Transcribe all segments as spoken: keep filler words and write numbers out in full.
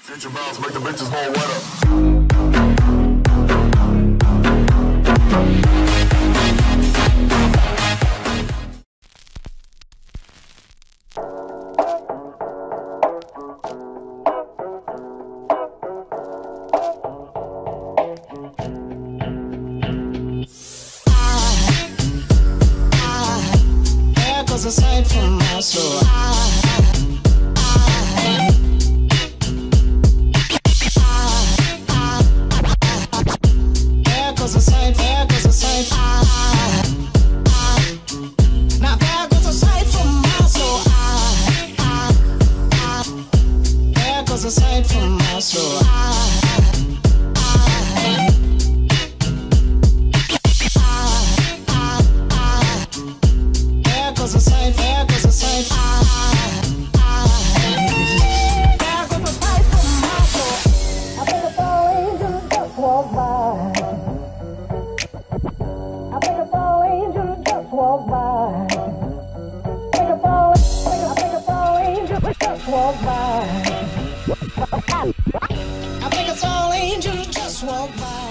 Future bounce, make the bitches more wetter. Aside from my soul, I, I, I, there goes a sight, there goes a sight, I, I, now there goes a sight from my soul, I, I, I, there goes a sight from my soul, I, I, goes a sight, there goes a sight, I, I, there goes a sight from my soul. I think a fallen angel just walked by. I think a fallen angel just walked by. I think a fallen, I think a fallen angel just walked by. I think a fallen angel just walked by.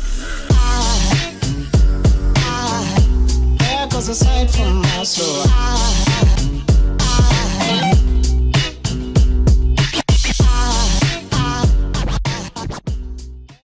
Aside from my soul.